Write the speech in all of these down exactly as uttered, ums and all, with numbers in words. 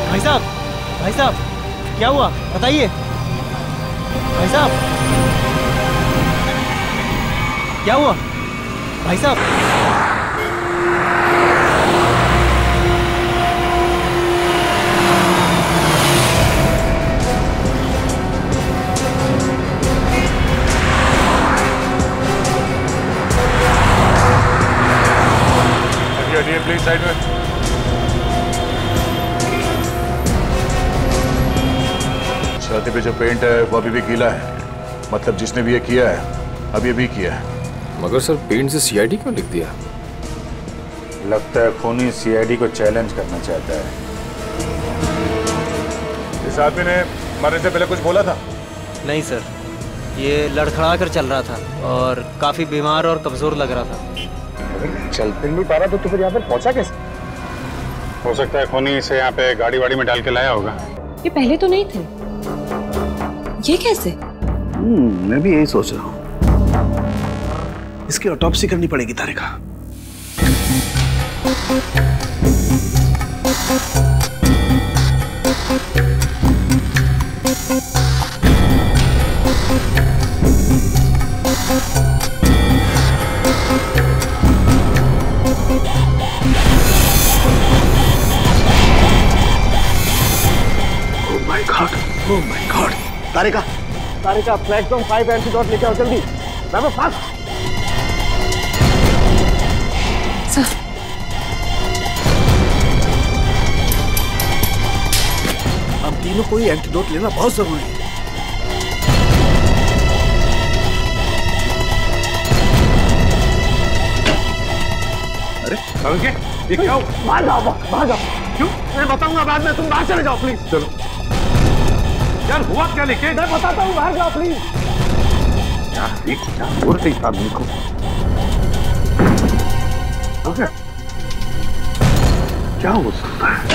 भाई साहब, भाई साहब, क्या हुआ बताइए। भाई साहब, क्या हुआ भाई साहब? प्लीज साइड में। छाती पे जो पेंट है वो अभी भी गीला है, मतलब जिसने भी ये किया है अभी भी किया है। मगर सर पेंट से सीआईडी क्यों लिख दिया? लगता है खूनी सीआईडी को चैलेंज करना चाहता है। इस आदमी ने मरने से पहले कुछ बोला था? नहीं सर, ये लड़खड़ा कर चल रहा था और काफी बीमार और कमजोर लग रहा था। चल फिर नहीं पा रहा तो फिर यहाँ पर पहुंचा कैसे? हो सकता है खूनी इसे यहाँ पे गाड़ी वाड़ी में डाल के लाया होगा। ये पहले तो नहीं थे, ये कैसे? हम्म, मैं भी यही सोच रहा हूँ। इसकी ऑटोप्सी करनी पड़ेगी Tarika. Oh my God! Tarika, Tarika, flash bomb five antidote लेके आओ जल्दी। मैं वो फास्ट। सर, हम तीनों को ये एंटीडोट लेना बहुत जरूरी है। अरे क्या? ये क्या हो? बाहर जाओ, बाहर जाओ। क्यों? मैं बताऊंगा बाद में, तुम बाहर चले जाओ प्लीज। चलो। यार हुआ क्या लेके? मैं बताता हूँ, बाहर जाओ प्लीज। यार एक क्या हो रही है आदमी को? हो गया? क्या हो सकता है?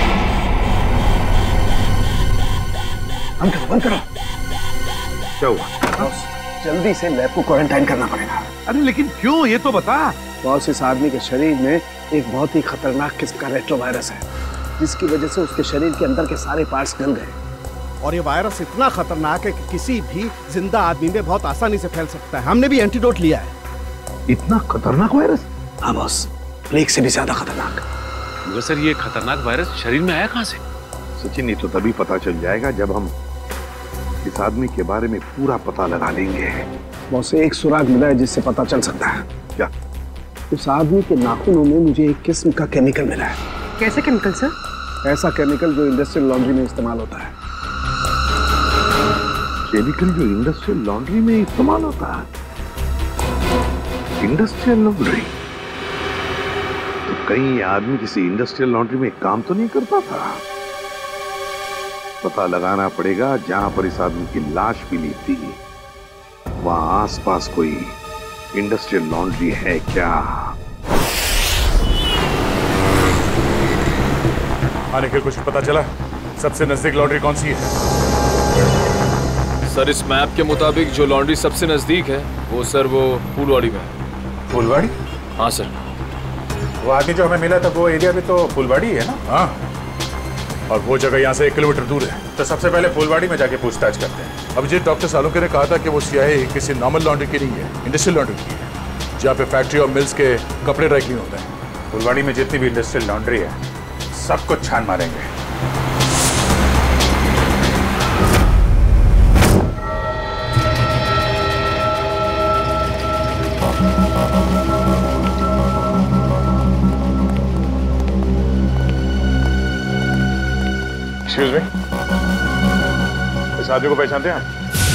बंद करो, बंद करो। क्या हुआ? जल्दी से लैब को क्वारंटाइन करना पड़ेगा। अरे लेकिन क्यों, ये तो बता। बॉस, इस आदमी के शरीर में एक बहुत ही खतरनाक किस्म का रेट्रोवायरस है, जिसकी वजह से उसके शरीर के अंदर के सारे पार्ट्स गल गए। और ये वायरस इतना खतरनाक है कि किसी भी जिंदा आदमी में बहुत आसानी से फैल सकता है। हमने भी एंटीडोट लिया है। इतना खतरनाक वायरस? हाँ बॉस, प्लेग से भी ज्यादा खतरनाक। मगर सर ये खतरनाक वायरस शरीर में आया कहाँ से? सचिन, ये तो तभी पता चल जाएगा जब हम इस आदमी के बारे में पूरा पता लगा लेंगे। बॉस, एक सुराग मिला है जिससे पता चल सकता है। क्या? उस आदमी के नाखूनों में मुझे एक किस्म का केमिकल मिला है। कैसे केमिकल सर? ऐसा केमिकल जो इंडस्ट्रियल लॉन्ड्री में इस्तेमाल होता है। केमिकल जो इंडस्ट्रियल लॉन्ड्री में इस्तेमाल होता है? Industrial laundry? तो कहीं ये आदमी किसी इंडस्ट्रियल लॉन्ड्री में काम तो नहीं करता था? पता लगाना पड़ेगा जहां पर इस आदमी की लाश मिली थी, वहां आसपास कोई इंडस्ट्रियल लॉन्ड्री है क्या? आने के कुछ पता चला? सबसे नजदीक लॉन्ड्री कौन सी है? सर इस मैप के मुताबिक जो लॉन्ड्री सबसे नजदीक है वो सर वो फूलवाड़ी में है। फूलवाड़ी? हाँ सर। वो आदमी जो हमें मिला था वो एरिया भी तो फूलवाड़ी है ना? हाँ। और वो जगह यहाँ से एक किलोमीटर दूर है, तो सबसे पहले फूलवाड़ी में जाके पूछताछ करते हैं। अभिजीत, डॉक्टर सालुंके ने कहा था कि वो सियाही किसी नॉर्मल लॉन्ड्री की नहीं है, इंडस्ट्रियल लॉन्ड्री की है, जहाँ पे फैक्ट्री और मिल्स के कपड़े ड्राई क्लीन होते हैं। फूलवाड़ी में जितनी भी इंडस्ट्रियल लॉन्ड्री है सबको छान मारेंगे। एक्सक्यूज मी, इस आदमी को पहचानते हैं आप?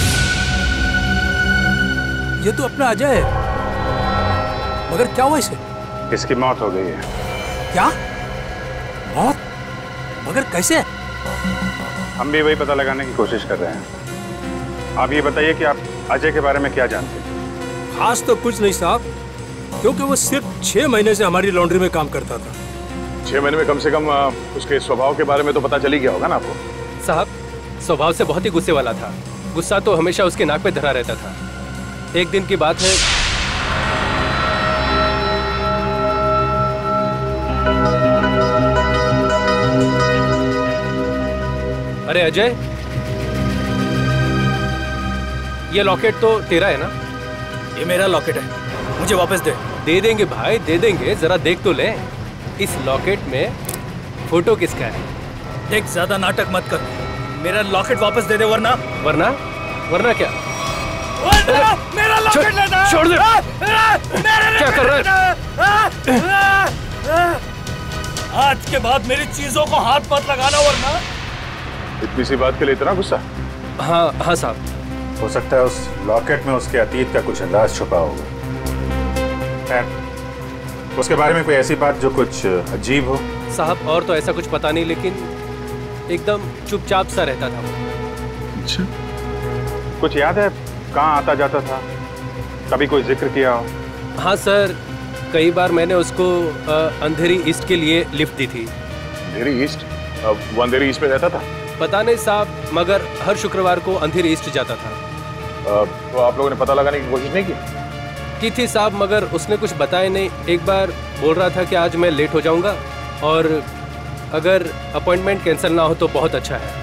ये तो अपना अजय है, मगर क्या हुआ इसे? इसकी मौत हो गई है। क्या मौत? मगर कैसे? हम भी वही पता लगाने की कोशिश कर रहे हैं। आप ये बताइए कि आप अजय के बारे में क्या जानते हैं? खास तो कुछ नहीं साहब, क्योंकि वो सिर्फ छह महीने से हमारी लॉन्ड्री में काम करता था। छह महीने में कम से कम उसके स्वभाव के बारे में तो पता चल ही गया होगा ना आपको? साहब स्वभाव से बहुत ही गुस्से वाला था, गुस्सा तो हमेशा उसके नाक पे धरा रहता था। एक दिन की बात है, अरे अजय, ये लॉकेट तो तेरा है ना? ये मेरा लॉकेट है, मुझे वापस दे। दे देंगे भाई, दे देंगे, जरा देख तो ले। इस लॉकेट में फोटो किसका है? देख, ज्यादा नाटक मत कर, मेरा लॉकेट वापस दे दे, वरना वरना वरना क्या? मेरा, मेरा लॉकेट लेना। छोड़ दे। क्या कर रहे हैं? आज के बाद मेरी चीजों को हाथ मत लगाना, वरना। इतनी सी बात के लिए इतना गुस्सा? हाँ हाँ साहब। हो सकता है उस लॉकेट में उसके अतीत का कुछ अंदाज छुपा होगा। उसके बारे में कोई ऐसी बात जो कुछ अजीब हो? साहब और तो ऐसा कुछ पता नहीं, लेकिन एकदम चुपचाप सा रहता था। अच्छा, कुछ याद है कहाँ आता जाता था? कभी कोई जिक्र किया हो? हाँ सर, कई बार मैंने उसको अंधेरी ईस्ट के लिए लिफ्ट दी थी। अंधेरी ईस्ट? वो अंधेरी ईस्ट में रहता था? पता नहीं साहब, मगर हर शुक्रवार को अंधेरी ईस्ट जाता था। तो आप लोगों ने पता लगाने की कोशिश नहीं की? की थी साहब, मगर उसने कुछ बताया नहीं। एक बार बोल रहा था कि आज मैं लेट हो जाऊंगा और अगर अपॉइंटमेंट कैंसिल ना हो तो बहुत अच्छा है।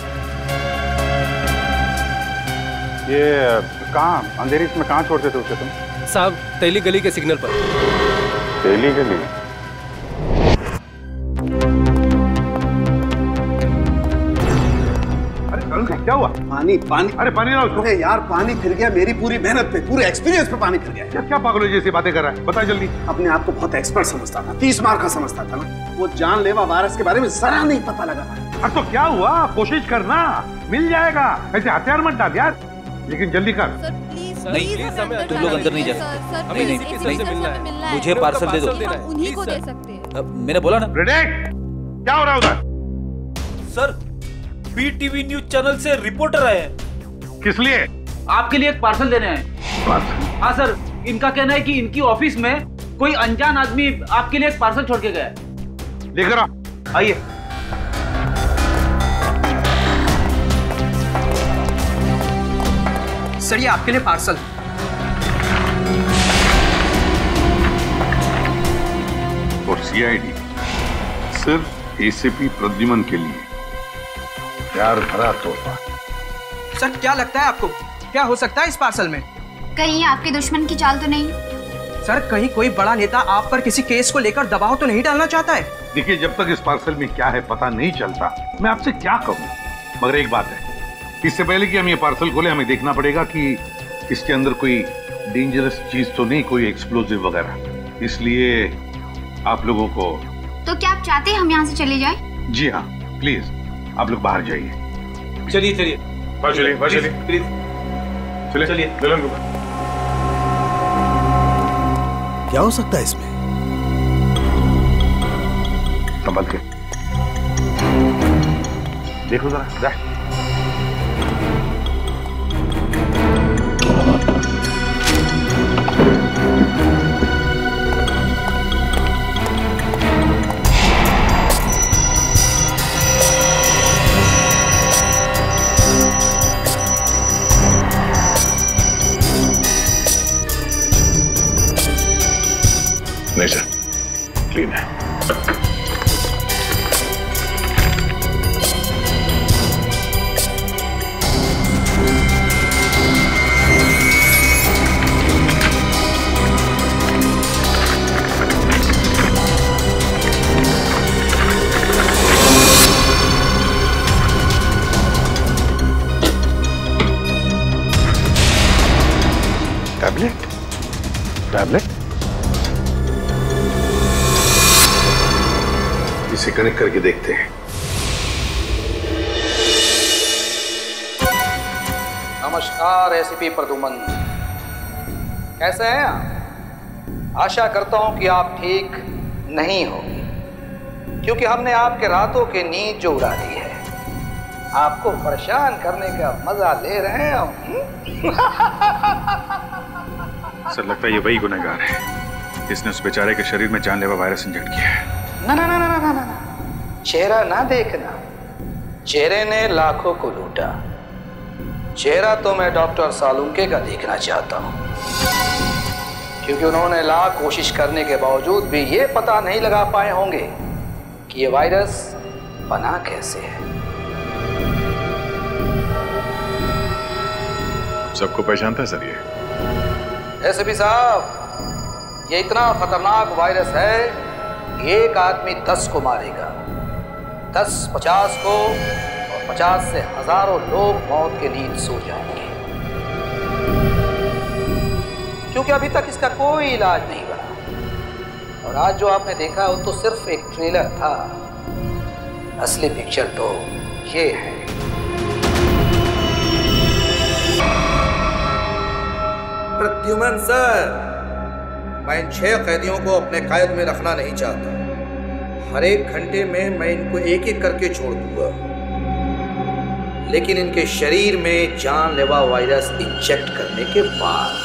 ये कहाँ, अंधेरी में कहाँ छोड़ते थे उसे तुम? साहब, तेली गली के सिग्नल पर। तेली गली? क्या हुआ? पानी पानी। अरे पानी ना उसको। अरे यार, पानी फिर गया मेरी पूरी मेहनत पे, पूरे एक्सपीरियंस पे पानी फिर गया। क्या क्या पागलों जैसी बातें कर रहा है? बता जल्दी। अपने आप को बहुत एक्सपर्ट समझता था, तीस मार का समझता था ना। वो जानलेवा वायरस के बारे में जरा नहीं पता लगा। अरे तो क्या हुआ, कोशिश करना, मिल जाएगा। ऐसे हथियार मत डाल यार, लेकिन जल्दी कर। सर प्लीज, नहीं, प्लीज हमें तुम लोग अंदर नहीं जा सकते। सर, हमें नहीं, प्लीज, नहीं, इस मिलना है। मिलना है। मुझे पार्सल दे दो। हम उन्हीं को दे सकते हैं। अब मैंने बोला ना। प्रेडिक्ट, क्या हो रहा है उधर? सर, बीटीवी न्यूज चैनल से रिपोर्टर आए हैं। किस लिए? आपके लिए एक पार्सल देने आए। हाँ सर, इनका कहना है कि इनकी ऑफिस में कोई अनजान आदमी आपके लिए एक पार्सल छोड़ के गया है। लेकर आओ। आइए। सर, ये आपके लिए पार्सल। और सीआईडी सिर्फ एसीपी प्रद्युमन के लिए प्यार भरा तोहफा। सर, क्या लगता है आपको, क्या हो सकता है इस पार्सल में? कहीं आपके दुश्मन की चाल तो नहीं? सर, कहीं कोई बड़ा नेता आप पर किसी केस को लेकर दबाव तो नहीं डालना चाहता है? देखिए, जब तक इस पार्सल में क्या है पता नहीं चलता, मैं आपसे क्या कहूँ। मगर एक बात है, इससे पहले कि हम ये पार्सल खोले, हमें देखना पड़ेगा कि इसके अंदर कोई डेंजरस चीज तो नहीं, कोई एक्सप्लोजिव वगैरह। इसलिए आप लोगों को। तो क्या आप चाहते हैं हम यहाँ से चले जाएं? जी हाँ, प्लीज आप लोग बाहर जाइए। चलिए चलिए बाहर चलिए, बाहर चलिए, प्लीज चलिए चलिए। दुल्हन को क्या हो सकता है इसमें? संभल के देखो जरा, जा। नहीं सर, क्लीन है। टैबलेट? टैबलेट? इसे कनेक्ट करके देखते हैं। नमस्कार एसीपी प्रद्युमन, कैसे हैं आप? आशा करता हूं कि आप ठीक नहीं होंगे, क्योंकि हमने आपके रातों की नींद जो उड़ा दी है, आपको परेशान करने का मजा ले रहे हैं हम। सर, लगता है ये वही गुनहगार है, इसने उस बेचारे के शरीर में जानलेवा वायरस इंजेक्ट किया है। ना ना ना ना ना ना चेहरा ना देखना, चेहरे ने लाखों को लूटा, चेहरा तो मैं डॉक्टर सालुंके का देखना चाहता हूं, क्योंकि उन्होंने लाख कोशिश करने के बावजूद भी ये पता नहीं लगा पाए होंगे कि ये वायरस बना कैसे है। सबको पहचानता है सर ये। एसपी साहब, ये इतना खतरनाक वायरस है कि एक आदमी दस को मारेगा, दस पचास को, और पचास से हजारों लोग मौत के नींद सो जाएंगे, क्योंकि अभी तक इसका कोई इलाज नहीं बना। और आज जो आपने देखा वो तो सिर्फ एक ट्रेलर था, असली पिक्चर तो ये है। प्रद्युमन सर, मैं इन छह कैदियों को अपने कैद में रखना नहीं चाहता। हर एक घंटे में मैं इनको एक एक करके छोड़ दूंगा, लेकिन इनके शरीर में जानलेवा वायरस इंजेक्ट करने के बाद।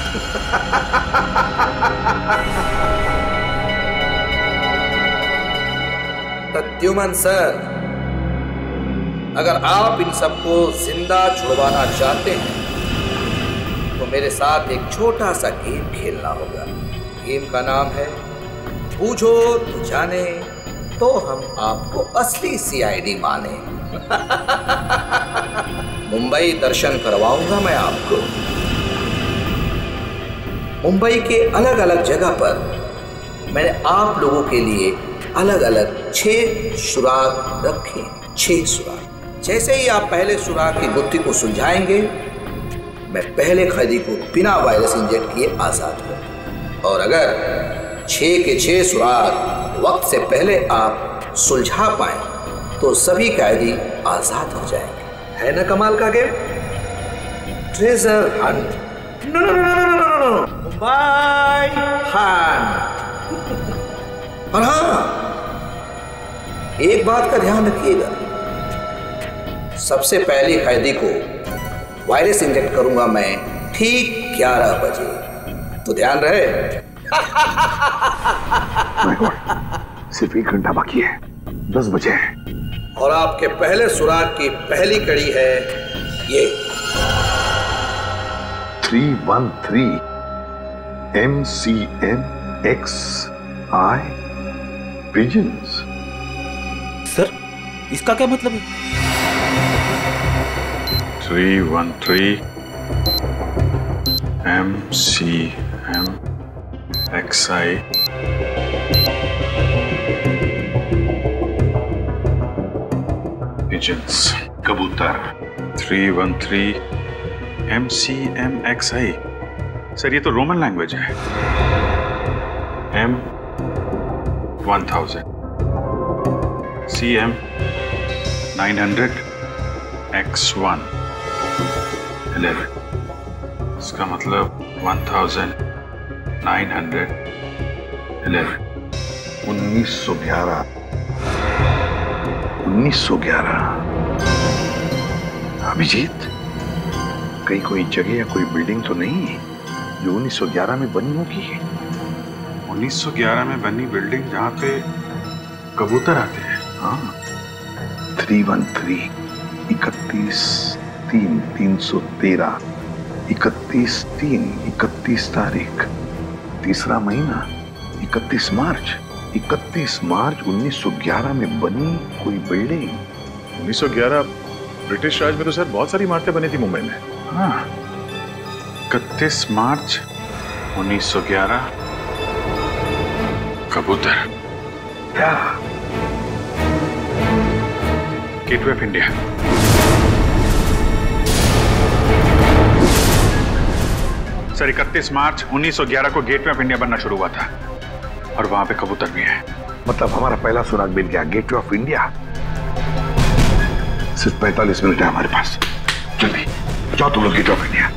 प्रद्युमन सर, अगर आप इन सबको जिंदा छुड़वाना चाहते हैं तो मेरे साथ एक छोटा सा गेम खेलना होगा। गेम का नाम है बूझो तो जाने, तो हम आपको असली सीआईडी माने। मुंबई दर्शन करवाऊंगा मैं आपको। मुंबई के अलग अलग जगह पर मैंने आप लोगों के लिए अलग अलग छह सुराग रखे। छह सुराग। जैसे ही आप पहले सुराग की गुत्थी को सुलझाएंगे, मैं पहले कैदी को बिना वायरस इंजेक्ट किए आजाद कर दूंगा। और अगर छह के छह सुराग वक्त से पहले आप सुलझा पाए तो सभी कैदी आजाद हो जाएंगे। है ना कमाल का game? Treasure hunt. No no no no no no, Mumbai hunt. और हाँ, एक बात का ध्यान रखिएगा, सबसे पहले कैदी को वायरस इंजेक्ट करूंगा मैं ठीक ग्यारह बजे, तो ध्यान रहे। सिर्फ एक घंटा बाकी है, दस बजे है। और आपके पहले सुराग की पहली कड़ी है ये three one three M C N X I pigeons. Sir, इसका क्या मतलब है? Three one three M C M X I pigeons, कबूतर। Three one three M C M X I. Sir ये तो रोमन लैंग्वेज है। M one thousand, C M nine hundred, X one eleven. इसका मतलब one thousand nine hundred eleven. उन्नीस सौ ग्यारह। उन्नीस सौ ग्यारह। अभिजीत, कहीं कोई जगह या कोई बिल्डिंग तो नहीं है जो उन्नीस सौ ग्यारह में बनी होगी? उन्नीस सौ ग्यारह में बनी बिल्डिंग जहां पे कबूतर आते हैं। हाँ, थ्री वन थ्री इकतीस तीन तीन सौ तेरह, इकतीस तीन इकतीस तारीख, तीसरा महीना इकतीस मार्च। इकतीस मार्च उन्नीस सौ ग्यारह में बनी कोई बिल्डिंग। उन्नीस सौ ग्यारह ब्रिटिश राज में तो सर बहुत सारी इमारतें बनी थी मुंबई में। हाँ, इकतीस मार्च उन्नीस सौ ग्यारह, कबूतर। क्या? Gateway of India. सर इकतीस मार्च उन्नीस सौ ग्यारह को गेटवे ऑफ इंडिया बनना शुरू हुआ था और वहां पे कबूतर भी है। मतलब हमारा पहला सुराग मिल गया, गेटवे ऑफ इंडिया। सिर्फ पैंतालीस मिनट है हमारे पास। जल्दी जाओ तुम लोग Gateway of India.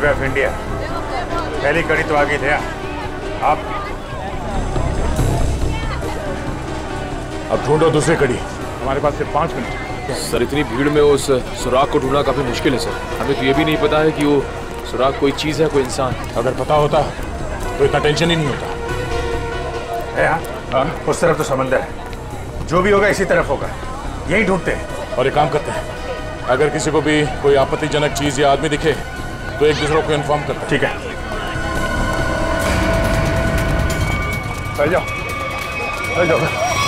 Gateway of India. पहली कड़ी तो आगे थे आप। अब ढूंढो दूसरी कड़ी। हमारे पास सिर्फ पांच मिनट। सर इतनी भीड़ में उस सुराग को ढूंढना काफी मुश्किल है सर। हमें तो ये भी नहीं पता है कि वो सुराग कोई चीज है, कोई इंसान। अगर पता होता तो इतना टेंशन ही नहीं होता है। हाँ, उस तरफ तो समंदर है, जो भी होगा इसी तरफ होगा, यही ढूंढते हैं। और एक काम करते हैं, अगर किसी को भी कोई आपत्तिजनक चीज या आदमी दिखे तो एक दूसरे को इन्फॉर्म करते हैं। ठीक है, चल जाओ, चल जाओ।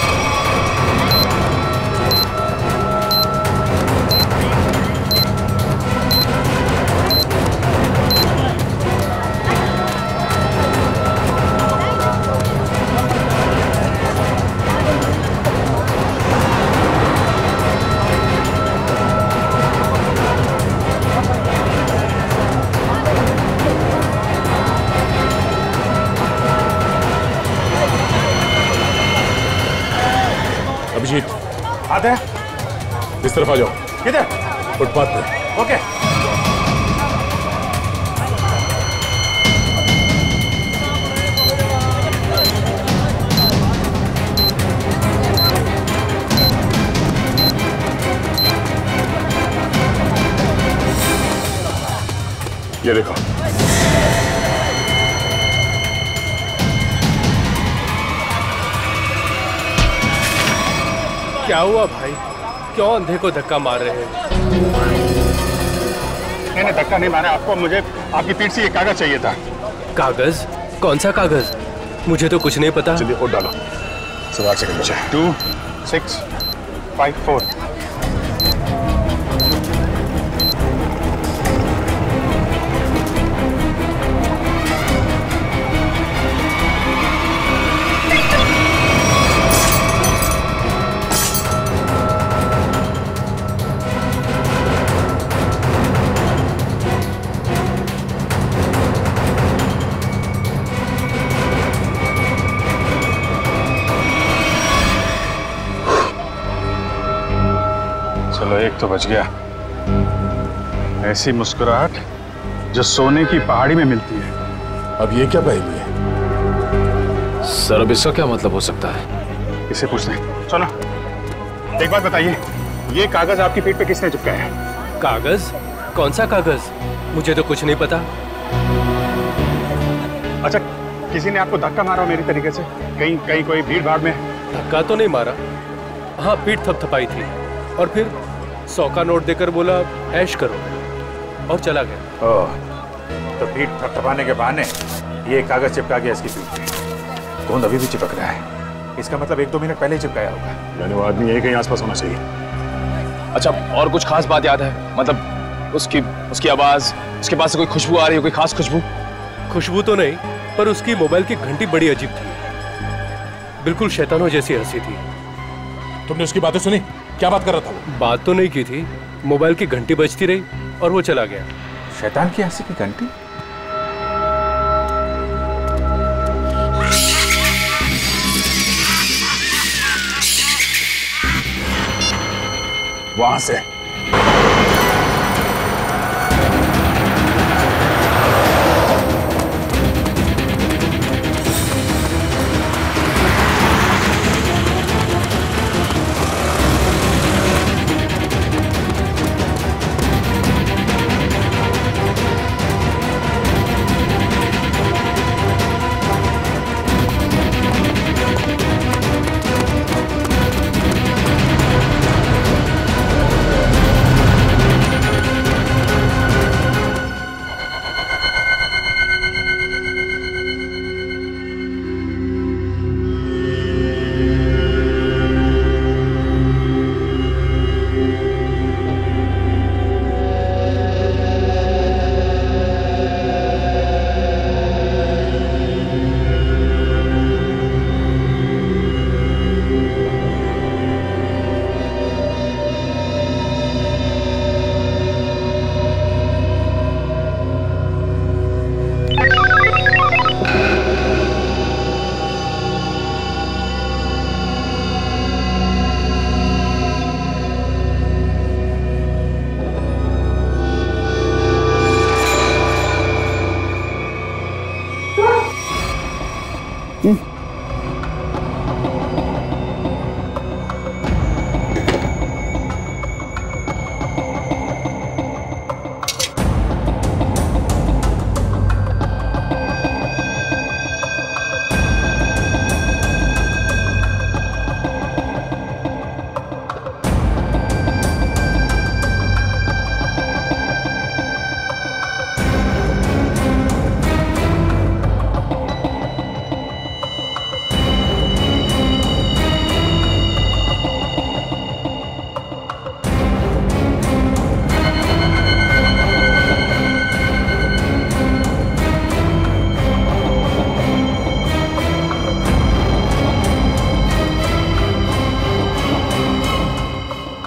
अभिजीत आते हैं। इस तरफ आ जाओ। किधर? फुटपाथ पे। ओके। ये देखो। क्या हुआ भाई? क्यों अंधे को धक्का मार रहे हैं? मैंने धक्का नहीं मारा आपको, मुझे आपकी पीठ से ये कागज चाहिए था। कागज? कौन सा कागज? मुझे तो कुछ नहीं पता। जल्दी कोड डालो। सवाल सेकंड मुझे। Two six five four. चलो एक तो बच गया। ऐसी मुस्कुराहट जो सोने की पहाड़ी में मिलती है। अब ये क्या पहेली है? सर अब इसका क्या मतलब हो सकता है? इसे पूछते हैं। सुनो, एक बात बताइए, ये कागज आपकी पीठ पे किसने चिपकाया है? कागज? कौन सा कागज? मुझे तो कुछ नहीं पता। अच्छा, किसी ने आपको धक्का मारा मेरी तरीके से? कहीं कहीं कोई भीड़ भाड़ में? धक्का तो नहीं मारा। हाँ, पीठ थपथपाई थी और फिर सौ का नोट देकर बोला ऐश करो और चला गया। ओह, तो पीठ थपथपाने के बहाने ये कागज चिपका गया इसकी पीठ पे। गोंद अभी भी चिपक रहा है, इसका मतलब एक दो मिनट पहले ही चिपकाया होगा। यानी वो आदमी यही कहीं आसपास होना चाहिए। अच्छा, और कुछ खास बात याद है? मतलब उसकी उसकी आवाज, उसके पास से कोई खुशबू आ रही है, कोई खास खुशबू? खुशबू तो नहीं, पर उसकी मोबाइल की घंटी बड़ी अजीब थी, बिल्कुल शैतानों जैसी हंसी थी। तुमने उसकी बातें सुनी? क्या बात कर रहा था वो? बात तो नहीं की थी, मोबाइल की घंटी बजती रही और वो चला गया। शैतान की हंसी की घंटी? वहां से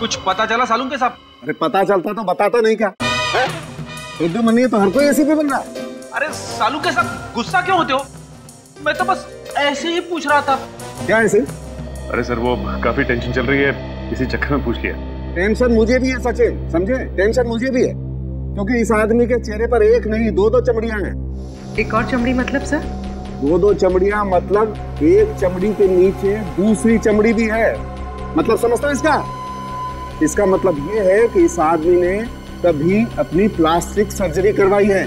कुछ पता चला सालून के साहब? अरे पता चलता तो बताता नहीं क्या? रुद्र मनी तो हर कोई एसीपी बन रहा है। अरे सालू के साथ गुस्सा क्यों होते हो? मैं तो बस ऐसे ही पूछ रहा था। क्या ऐसे? अरे सर वो काफी टेंशन चल रही है, इसी चक्कर में पूछ लिया। टेंशन मुझे भी है सचिन, समझे? टेंशन मुझे भी है क्योंकि इस आदमी के चेहरे पर एक नहीं दो दो चमड़ियां हैं। एक और चमड़ी मतलब सर? दो दो चमड़ियां मतलब एक चमड़ी के नीचे दूसरी चमड़ी भी है। मतलब समझता है इसका? इसका मतलब ये है कि इस आदमी ने कभी अपनी प्लास्टिक सर्जरी करवाई है।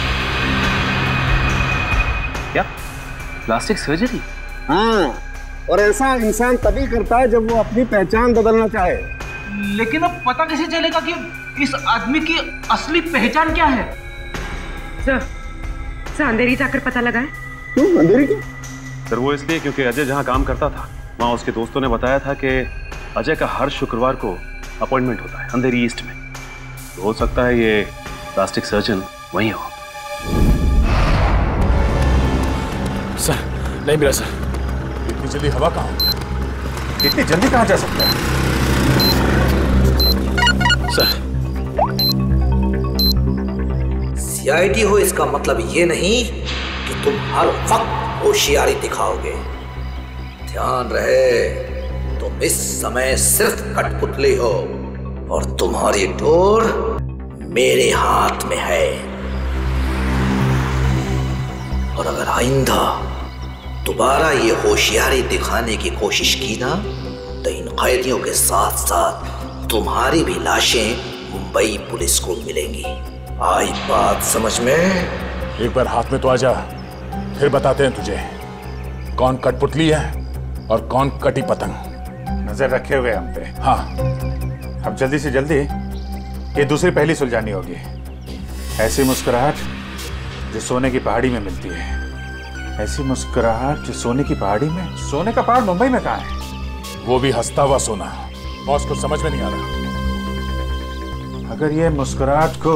क्या? Plastic surgery? हाँ, और ऐसा इंसान तभी करता है जब वो अपनी पहचान बदलना चाहे। लेकिन अब पता कैसे चलेगा कि इस आदमी की असली पहचान क्या है? सर, सर अंधेरी जाकर पता लगा है। क्यों अंधेरी क्यों? सर वो इसलिए क्योंकि अजय जहाँ काम करता था वहाँ उसके दोस्तों ने बताया था कि अजय का हर शुक्रवार को अपॉइंटमेंट होता है अंधेरी ईस्ट में। तो हो सकता है ये प्लास्टिक सर्जन वहीं हो। सर नहीं मिला सर। इतनी जल्दी हवा कहाँ हो? इतनी जल्दी कहाँ जा सकता है? सर सीआईडी हो इसका मतलब ये नहीं कि तुम हर वक्त होशियारी दिखाओगे। ध्यान रहे तुम इस समय सिर्फ कठपुतली हो और तुम्हारी डोर मेरे हाथ में है। और अगर आइंदा दोबारा ये होशियारी दिखाने की कोशिश की ना तो इन कैदियों के साथ साथ तुम्हारी भी लाशें मुंबई पुलिस को मिलेंगी। आई बात समझ में? एक बार हाथ में तो आ जा, फिर बताते हैं तुझे कौन कठपुतली है और कौन कटी पतंग। नजर रखे हुए हम पे। हाँ, अब जल्दी से जल्दी ये दूसरी पहली सुलझानी होगी। ऐसी मुस्कुराहट जो सोने की पहाड़ी में मिलती है। ऐसी मुस्कुराहट जो सोने की पहाड़ी में। सोने का पहाड़ मुंबई में कहाँ है? वो भी हंसता हुआ सोना। बॉस को समझ में नहीं आ रहा। अगर ये मुस्कुराहट को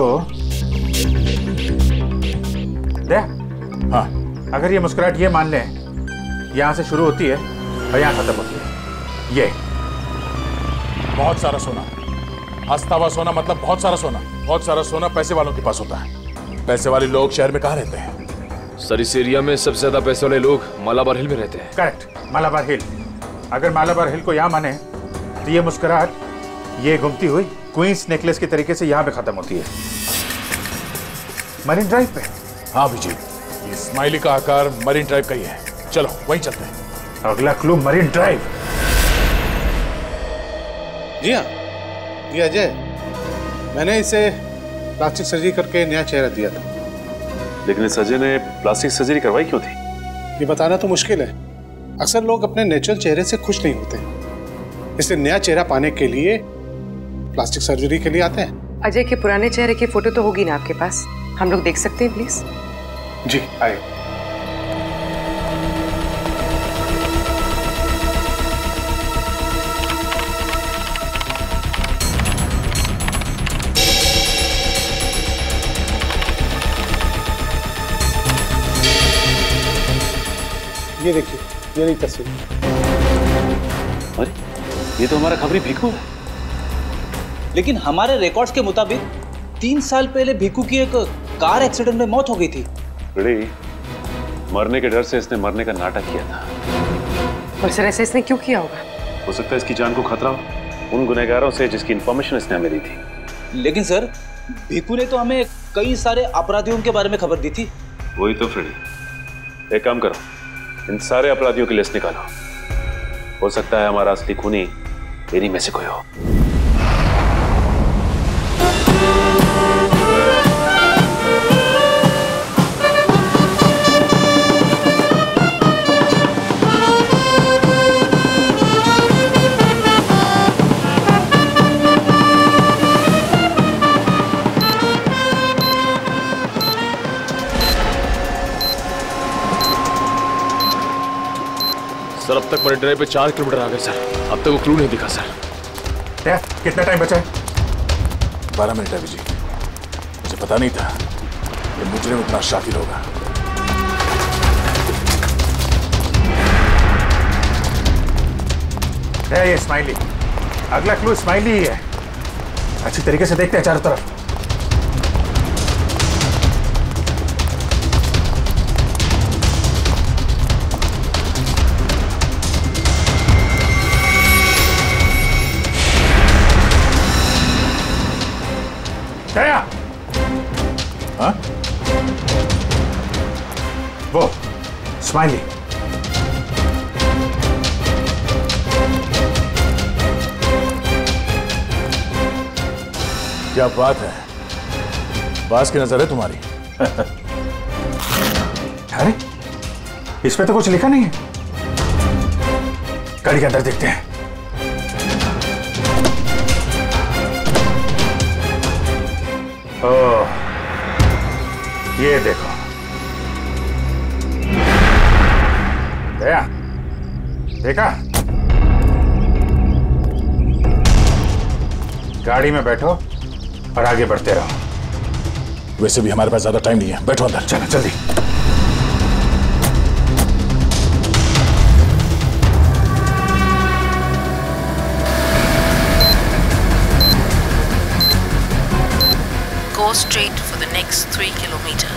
दे, हाँ, अगर ये मुस्कुराहट ये मान ले यहाँ से शुरू होती है और यहाँ खत्म होती है। ये बहुत सारा सोना, हंसता हुआ सोना मतलब बहुत सारा सोना। बहुत सारा सोना पैसे वालों के पास होता है। पैसे वाले लोग शहर में कहाँ रहते हैं? सर इस एरिया में सबसे ज्यादा पैसे वाले लोग मालाबार हिल में रहते हैं। Correct, Malabar hill. अगर मालाबार हिल को यहाँ माने तो ये मुस्कुराहट ये घूमती हुई क्वींस नेकलेस के तरीके से यहाँ पे खत्म होती है, मरीन ड्राइव पे। हाँ अभिजीत, ये स्माइली का आकार मरीन ड्राइव का ही है। चलो वहीं चलते हैं। अगला क्लू मरीन ड्राइव। जी हाँ, जी अजय, मैंने इसे प्लास्टिक सर्जरी करके नया चेहरा दिया था। लेकिन इस अजय ने प्लास्टिक सर्जरी करवाई क्यों थी? ये बताना तो मुश्किल है। अक्सर लोग अपने नेचुरल चेहरे से खुश नहीं होते, इसलिए नया चेहरा पाने के लिए प्लास्टिक सर्जरी के लिए आते हैं। अजय के पुराने चेहरे की फोटो तो होगी ना आपके पास? हम लोग देख सकते हैं प्लीज? जी आइए। ये देखिए, ये रही तस्वीर। अरे ये तो हमारा खबरी भिखू है। लेकिन हमारे रिकॉर्ड्स के मुताबिक तीन साल पहले भिखू की एक कार एक्सीडेंट में मौत हो गई थी। बड़ी मरने के डर से इसने मरने का नाटक किया था। और सर ऐसे इसने क्यों किया होगा? हो सकता है इसकी जान को खतरा हो उन गुनहगारों से जिसकी इन्फॉर्मेशन इसने हमें दी थी। लेकिन सर भिखू ने तो हमें कई सारे अपराधियों के बारे में खबर दी थी। वही तो फ्रेडी, एक काम करो, इन सारे अपराधियों की लिस्ट निकालो। हो सकता है हमारा असली खूनी इन्हीं में से कोई हो। सर अब तक मरीन ड्राइव पे चार किलोमीटर आ गए सर, अब तक वो क्लू नहीं दिखा सर। क्या? कितना टाइम बचा है? बारह मिनट है विजय। मुझे पता नहीं था कि मुजरिम इतना शातिर होगा। है ये स्माइली, अगला क्लू स्माइली ही है। अच्छी तरीके से देखते हैं चारों तरफ। दया, हाँ? वो स्माइली। क्या बात है, बास की नजर है तुम्हारी। अरे इस पे तो कुछ लिखा नहीं है। गाड़ी के अंदर देखते हैं। ओह, ये देखो। दया, देखा? गाड़ी में बैठो और आगे बढ़ते रहो। वैसे भी हमारे पास ज्यादा टाइम नहीं है, बैठो अंदर। चलो जल्दी। Go straight for the next three kilometer.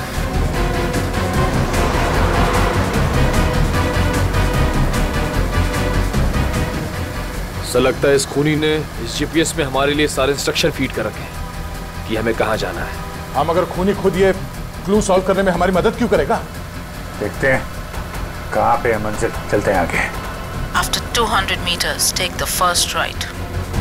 ऐसा लगता है इस खूनी ने इस जीपीएस में हमारे लिए सारे इंस्ट्रक्शन फीड कर रखे हैं कि हमें कहाँ जाना है। हम अगर खूनी खुद ये क्लू सॉल्व करने में हमारी मदद क्यों करेगा? देखते हैं कहाँ पे है मंजिल। चलते हैं आगे। After two hundred meters, take the first right.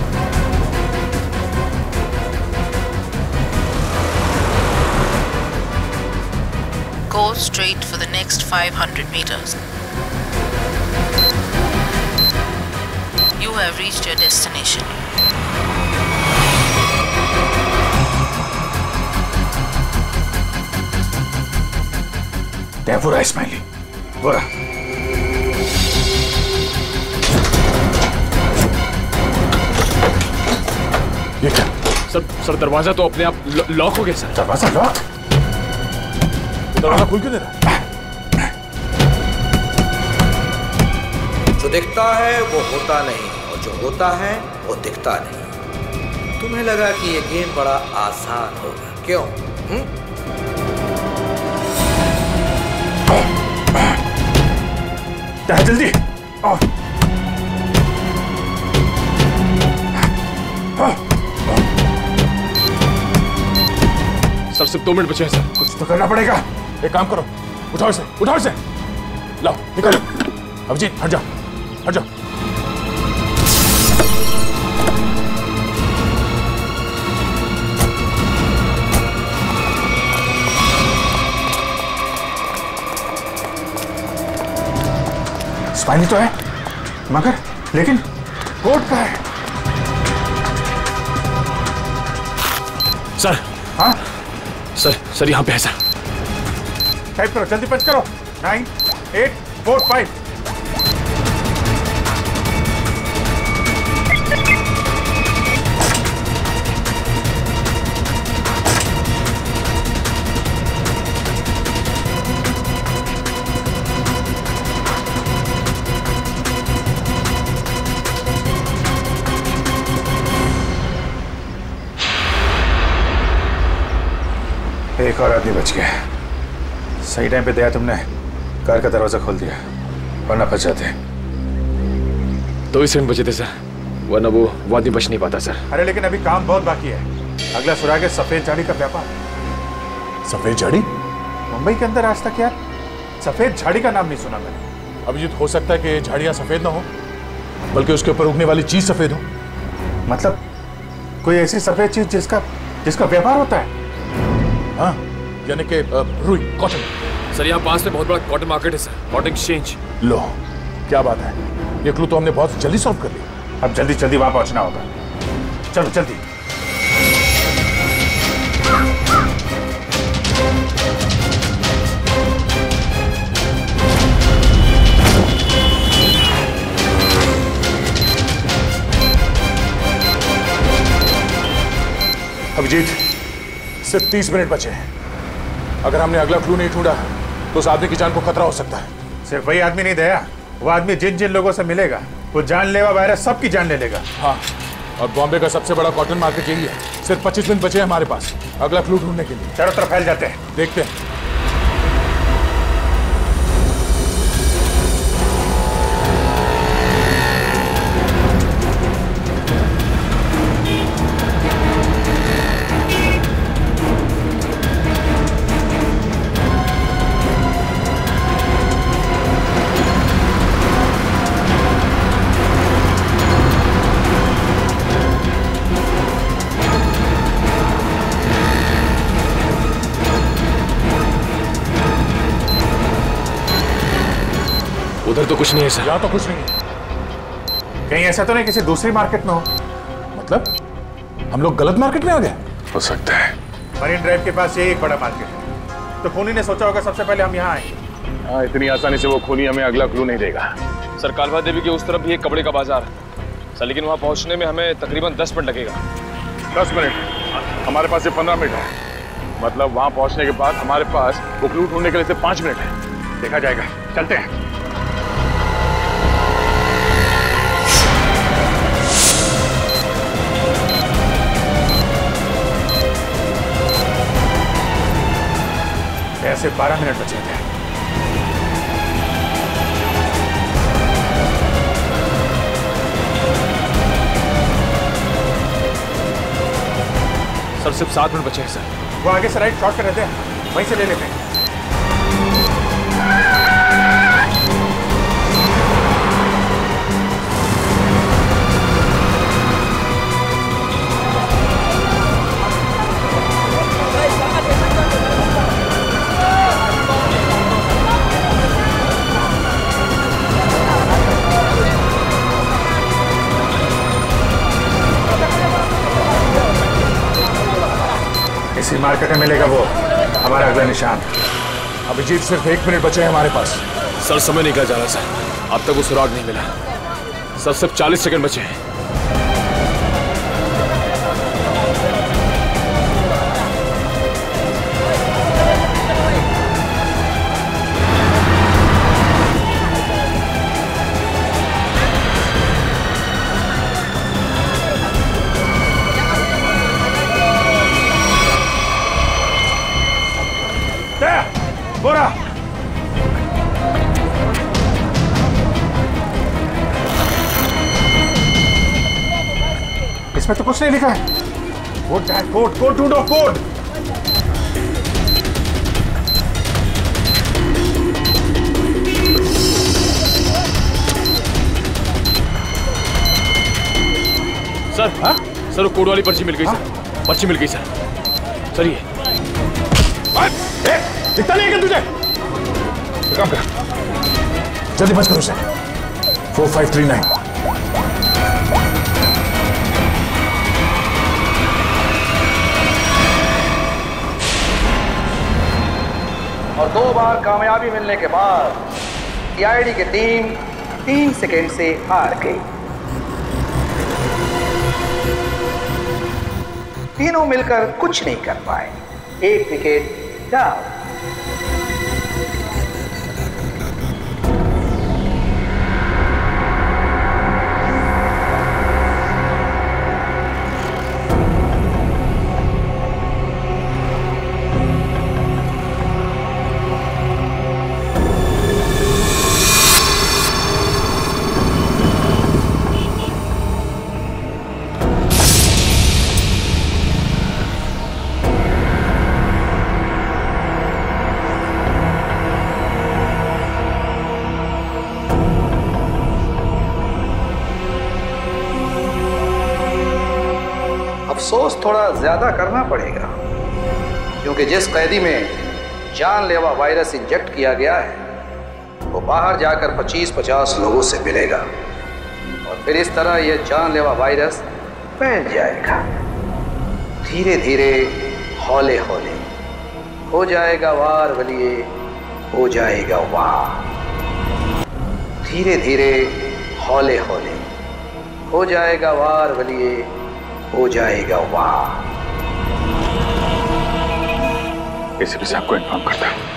Go straight for the next five hundred meters. You have reached your destination. क्या बुरा स्माइली, बुरा। ये क्या? सर सर दरवाजा तो अपने आप लॉक हो गया सर। दरवाजा लॉक? दरवाजा खुल क्यों नहीं रहा? जो दिखता है वो होता नहीं और जो होता है वो दिखता नहीं। तुम्हें लगा कि ये गेम बड़ा आसान होगा, क्यों? हुँ? जल्दी। सर सिर्फ दो मिनट बचे हैं सर। कुछ तो करना पड़ेगा। एक काम करो, उठाओ इसे, उठाओ इसे। लाओ, निकालो। अभिजीत, हट जाओ, हट जाओ। स्माइली तो है, मगर लेकिन कोट का है। सर। हाँ सर, सर यहाँ पे है सर। टाइप करो, जल्दी पंच करो। Nine eight four five. एक और आदमी बच गया। सही टाइम पे दया तुमने कार का दरवाजा खोल दिया, वरना फंस जाते। दो ही सेकंड बचे थे सर, वरना वो वो आदमी बच नहीं पाता सर। अरे लेकिन अभी काम बहुत बाकी है। अगला सुराग है सफेद झाड़ी का व्यापार। सफेद झाड़ी? मुंबई के अंदर आज तक यार सफेद झाड़ी का नाम नहीं सुना मैंने। अभिजीत, हो सकता है कि झाड़ियां सफेद ना हो, बल्कि उसके ऊपर उगने वाली चीज सफेद हो। मतलब कोई ऐसी सफेद चीज जिसका जिसका व्यापार होता है? हाँ, यानी कि रुई, कॉटन। सर यहाँ पास में बहुत बड़ा कॉटन मार्केट है सर, कॉटन एक्सचेंज। लो, क्या बात है, ये क्लू तो हमने बहुत जल्दी सॉल्व कर लिया। अब जल्दी जल्दी वहां पहुंचना होगा। चलो जल्दी। अभिजीत, सिर्फ तीस मिनट बचे हैं। अगर हमने अगला क्लू नहीं ढूंढा तो उस आदमी की जान को खतरा हो सकता है। सिर्फ वही आदमी नहीं दया, वो आदमी जिन जिन लोगों से मिलेगा वो जानलेवा वायरस सबकी जान ले लेगा। हाँ, और बॉम्बे का सबसे बड़ा कॉटन मार्केट यही है। सिर्फ पच्चीस मिनट बचे हैं हमारे पास अगला क्लू ढूंढने के लिए। चारों तरफ फैल जाते हैं, देखते हैं। उधर तो कुछ नहीं है सर। यहाँ तो कुछ नहीं है। कहीं ऐसा तो नहीं किसी दूसरी मार्केट में हो? मतलब हम लोग गलत मार्केट में आ गए? हो सकता है। मरीन ड्राइव के पास यही एक बड़ा मार्केट है, तो खूनी ने सोचा होगा सबसे पहले हम यहाँ आएंगे। हाँ, इतनी आसानी से वो खूनी हमें अगला क्लू नहीं देगा। सर, कालवा देवी के उस तरफ भी एक कपड़े का बाजार है सर, लेकिन वहाँ पहुँचने में हमें तकरीबन दस मिनट लगेगा। दस मिनट? हमारे पास ये पंद्रह मिनट है। मतलब वहाँ पहुँचने के बाद हमारे पास वो क्लू ढूंढने के लिए सिर्फ पाँच मिनट है। देखा जाएगा, चलते हैं। ऐसे बारह मिनट बचे थे। सर, सिर्फ सात मिनट बचे हैं सर। वो आगे से राइट शॉर्ट कर रहते हैं, वहीं से ले लेते हैं। इसी मार्केट में मिलेगा वो हमारा अगला निशान। अभिजीत, सिर्फ एक मिनट बचे हैं हमारे पास। सर, समय निकल जा रहा है सर, अब तक वो सुराग नहीं मिला। सर, सिर्फ चालीस सेकंड बचे हैं। बोरा इसमें तो कुछ नहीं लिखा है। कोड कोड कोड ढूंढो, कोड। सर, हाँ? सर, वो कोड वाली पर्ची मिल गई सर। पर्ची मिल गई सर। सर, ये दिखता नहीं है तुझे? काम कर, जल्दी बच करो उसे। Four five three nine. और दो बार कामयाबी मिलने के बाद सीआईडी की टीम तीन सेकेंड से हार गई। तीनों मिलकर कुछ नहीं कर पाए। एक विकेट डाउन। अफसोस थोड़ा ज्यादा करना पड़ेगा, क्योंकि जिस कैदी में जानलेवा वायरस इंजेक्ट किया गया है वो बाहर जाकर पच्चीस पचास लोगों से मिलेगा और फिर इस तरह यह जानलेवा वायरस फैल जाएगा। धीरे धीरे, हौले हौले हो जाएगा वार वलिए, हो जाएगा वार। धीरे धीरे, हौले हौले हो जाएगा वार वलिए, हो जाएगा वाह। एसीपी साहब को इन्फॉर्म करता हूं।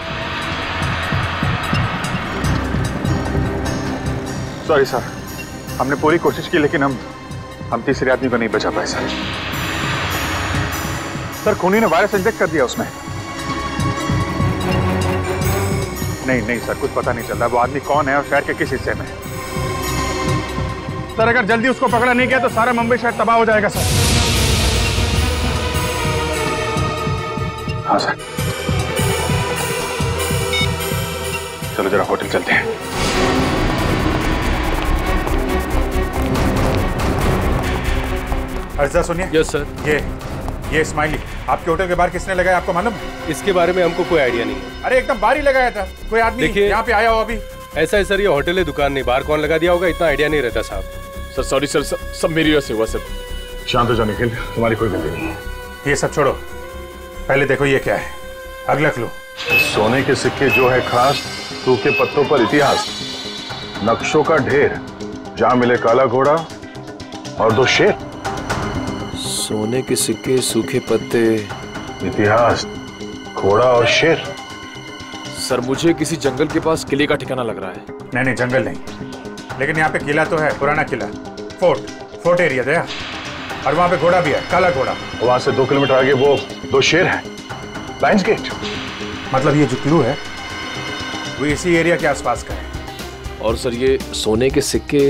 सॉरी सर, हमने पूरी कोशिश की लेकिन हम हम तीसरे आदमी को नहीं बचा पाए सर। सर खूनी ने वायरस इंजेक्ट कर दिया उसमें। नहीं नहीं सर, कुछ पता नहीं चल रहा वो आदमी कौन है और शहर के किस हिस्से में। सर अगर जल्दी उसको पकड़ा नहीं गया तो सारा मुंबई शहर तबाह हो जाएगा सर। हाँ सर, चलो जरा होटल चलते हैं। अर्जा सुनिए। Yes sir. ये ये स्माइली आपके होटल के बाहर किसने लगाया आपको मालूम है? इसके बारे में हमको कोई आइडिया नहीं है। अरे एकदम बाहर ही लगाया था, कोई आदमी यहाँ पे आया हो अभी? ऐसा है सर, ये होटल है दुकान नहीं, बाहर कौन लगा दिया होगा इतना आइडिया नहीं रहता साहब। सर सॉरी सर, सब मेरी वजह से हुआ सर। शांत हो जाओ निखिल, तुम्हारी कोई गलती नहीं है। ये सब छोड़ो, पहले देखो ये क्या है। अगला क्लू। सोने के सिक्के जो है खास, सूखे पत्तों पर इतिहास, नक्शों का ढेर, जहां मिले काला घोड़ा और दो शेर। सोने के सिक्के, सूखे पत्ते, इतिहास, घोड़ा और शेर। सर मुझे किसी जंगल के पास किले का ठिकाना लग रहा है। नहीं नहीं जंगल नहीं, लेकिन यहाँ पे किला तो है, पुराना किला, फोर्ट, फोर्ट एरिया दया, और वहाँ पे घोड़ा भी है, काला घोड़ा। वहां से दो किलोमीटर आगे वो दो शेर है, लाइन्स गेट। मतलब ये जो क्लू है वो इसी एरिया के आसपास का है। और सर ये सोने के सिक्के,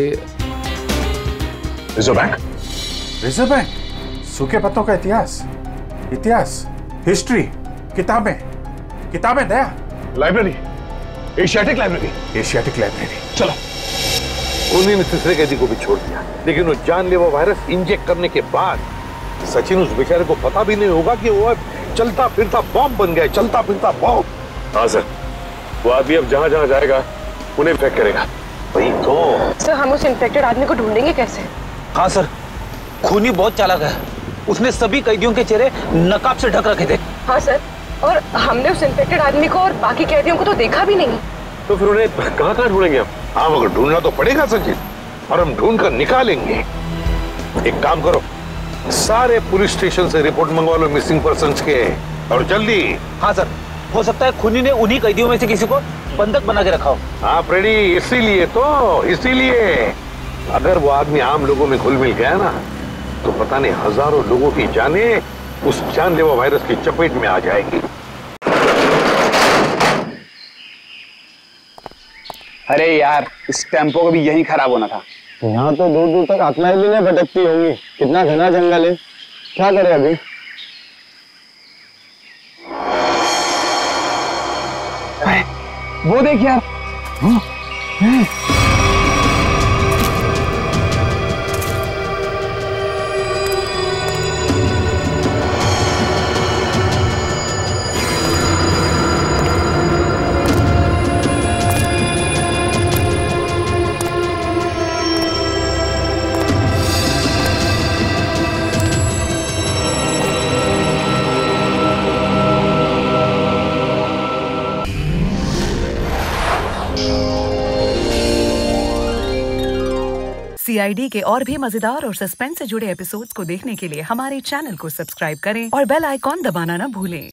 रिजर्व बैंक। रिजर्व बैंक, सूखे पत्तों का इतिहास, इतिहास, हिस्ट्री, किताबें, किताबें Daya, library, Asiatic library. Asiatic library. चलो। खूनी ने तीसरे कैदी को भी छोड़ दिया, लेकिन वो जानलेवा वायरस इंजेक्ट करने के बाद सचिन उस बेचारे को पता भी नहीं होगा कि वो चलता फिरता बॉम्ब बन गया, चलता फिरता बॉम्ब। हाँ सर, वो आदमी अब जहाँ जहाँ जाएगा उन्हें इन्फेक्ट करेगा। वही तो। सर हम उस इन्फेक्टेड आदमी को ढूंढेंगे कैसे? हाँ सर, खूनी बहुत चालाक है, उसने सभी कैदियों के चेहरे नकाब से ढक रखे थे। हाँ सर, और हमने उस इन्फेक्टेड आदमी को और बाकी कैदियों को तो देखा भी नहीं। तो फिर उन्हें कहाँ कहाँ ढूंढेंगे हम? हाँ मगर ढूंढना तो पड़ेगा सचिन, और हम ढूंढ कर निकालेंगे। एक काम करो, सारे पुलिस स्टेशन से रिपोर्ट मंगवा लो मिसिंग पर्सन्स के, और जल्दी। हाँ सर, हो सकता है खूनी ने उन्हीं कैदियों में से किसी को बंधक बना के रखा हो। हाँ फ्रेडी, इसीलिए तो, इसीलिए अगर वो आदमी आम लोगों में घुल मिल गया ना, तो पता नहीं हजारों लोगों की जानें उस जानलेवा वायरस की चपेट में आ जाएगी। अरे यार, इस टेम्पो को भी यही खराब होना था। यहाँ तो दूर दूर तक आत्माएं भटकती होंगी, कितना घना जंगल है। क्या करें अभी? वो देख यार। हाँ, है। सीआईडी के और भी मजेदार और सस्पेंस से जुड़े एपिसोड्स को देखने के लिए हमारे चैनल को सब्सक्राइब करें और बेल आइकॉन दबाना ना भूलें।